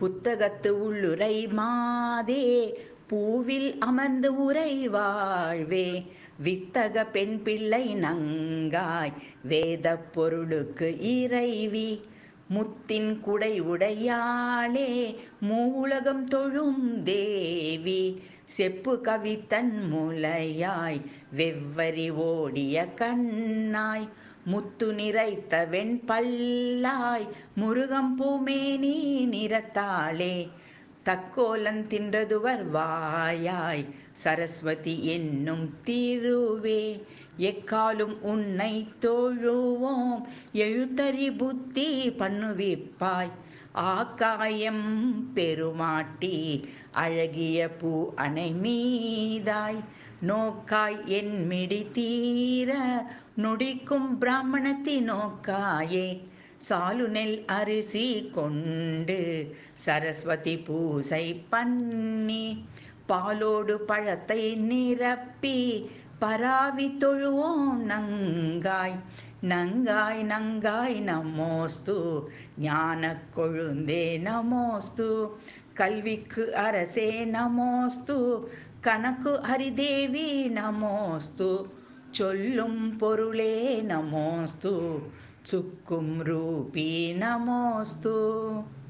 புத்தகத்து உள்ளுரை மாதே பூவில் அமர்ந்து உரை வாழ்வே வித்தக பெண் பிள்ளை நங்காய் வேத பொருளுக்கு இறைவி முத்தின் குடை உடையாளே மூலகம் தொழும் தேவி செப்பு கவித்தன் முலையாய் வெவ்வரி ஓடிய கண்ணாய் முத்து நிறைத்த வெண்பல்லாய் முருகம் பூமேனி நிறத்தாளே தக்கோலன் தின்றதுவர் வாயாய் சரஸ்வதி என்னும் திருவே எக்காலும் உன்னை தொழுவோம் எழுத்தறி புத்தி பண்ணுவிப்பாய் ஆக்காயம் பெருமாட்டி அழகிய பூ அணை மீதாய் நோக்காய் என் மிடி தீர நொடிக்கும் பிராமணத்தி நோக்காயே சாலு நெல் அரிசி கொண்டு சரஸ்வதி பூசை பண்ணி பாலோடு பழத்தை நிரப்பி பராவி தொழுவோம் நங்காய் நங்காய் நங்காய் நமோஸ்து ஞான கொழுந்தே நமோஸ்து கல்விக்கு அரசே நமோஸ்து கணக்கு ஹரிதேவி நமோஸ்து சொல்லும் பொருளே நமோஸ்து சுக்கும் ரூபி நமோஸ்து.